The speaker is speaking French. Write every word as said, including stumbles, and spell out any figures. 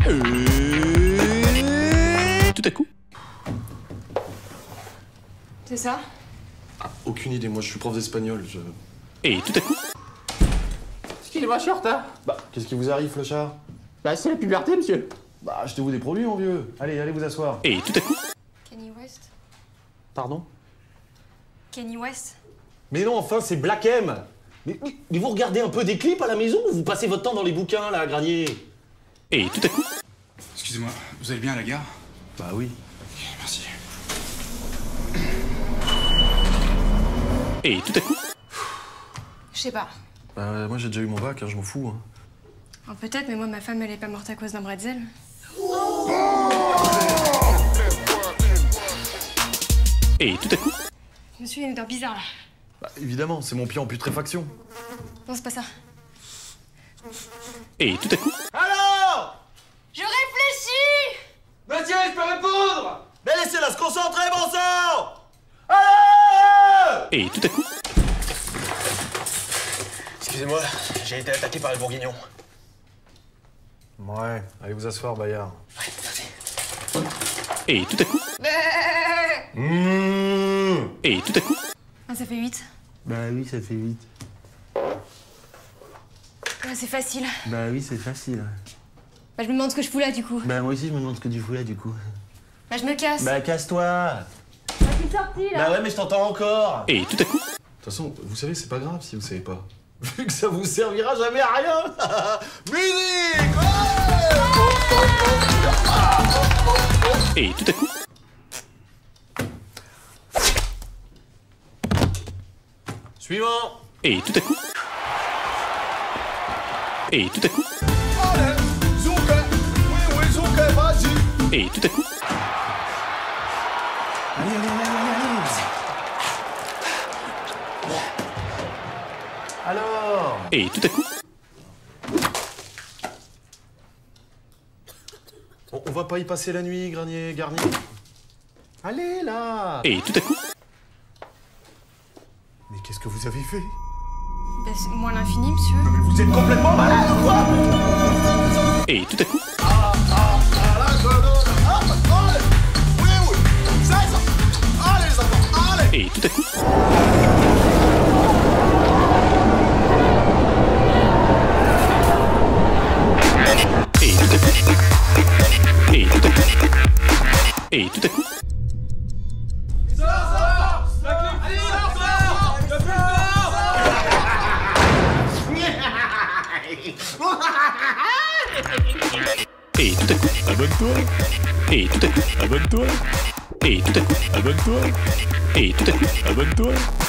Et... Tout à coup. C'est ça? Ah, aucune idée, moi je suis prof d'espagnol, je... Et tout à coup. Excusez-moi, je suis en retard. Bah, qu'est-ce qui vous arrive, Flochard? Bah, c'est la puberté, monsieur. Bah, achetez-vous des produits, mon vieux. Allez, allez vous asseoir. Et tout à coup. Kanye West? Pardon? Kanye West? Mais non, enfin, c'est Black M. Mais, mais, mais vous regardez un peu des clips à la maison ou vous passez votre temps dans les bouquins, là, Granier? Et tout à coup. Excusez-moi, vous allez bien à la gare? Bah oui. Merci. Et tout à coup. Je sais pas. Bah, moi j'ai déjà eu mon bac, hein, je m'en fous. Hein. Oh, peut-être, mais moi, ma femme, elle est pas morte à cause d'un bretzel. Et tout à coup. Je me suis une odeur bizarre, là. Bah, évidemment, c'est mon pied en putréfaction. Non, c'est pas ça. Et tout à coup. Alors? Je réfléchis! Monsieur, je peux répondre? Mais laissez-la se concentrer, bon sang! Alors? Et tout à coup. Excusez-moi, j'ai été attaqué par les bourguignons. Ouais, allez vous asseoir, Bayard. Ouais, merci. Et tout à coup. Mmh. Et tout à coup. Ah, ça fait huit. Bah oui, ça fait huit. Ouais, c'est facile. Bah oui, c'est facile. Bah, je me demande ce que je fous là, du coup. Bah moi aussi, je me demande ce que tu fous là, du coup. Bah, je me casse. Bah casse-toi. Bah, je suis sortie, là. Bah ouais, mais je t'entends encore. Et tout à coup. De toute façon, vous savez, c'est pas grave si vous savez pas. Vu que ça vous servira jamais à rien. Musique! Ouais! Et tout à coup. Suivant! Et tout à coup. Et tout à coup. Allez, Zouké! Oui, oui, Zouké, vas-y! Et tout à coup. Allez, allez, allez, allez, allez. Alors? Et tout à coup. On, on va pas y passer la nuit, Granier, Garnier. Allez, là! Et tout à coup. Mais qu'est-ce que vous avez fait? Bah, c'est moins l'infini, monsieur. Mais vous êtes complètement malade ou quoi? Et tout à coup. Ah, ah, ah, là, je donne. Ah, allez! Oui, oui! C'est ça! Allez, les enfants, allez! Et tout à coup. Et tout à coup. Et tout à coup. Et tout à coup. Et tout à coup. Abonne-toi! Et tout à coup. Abonne-toi! Et tout à coup. Abonne-toi! Et tout à coup. Abonne-toi!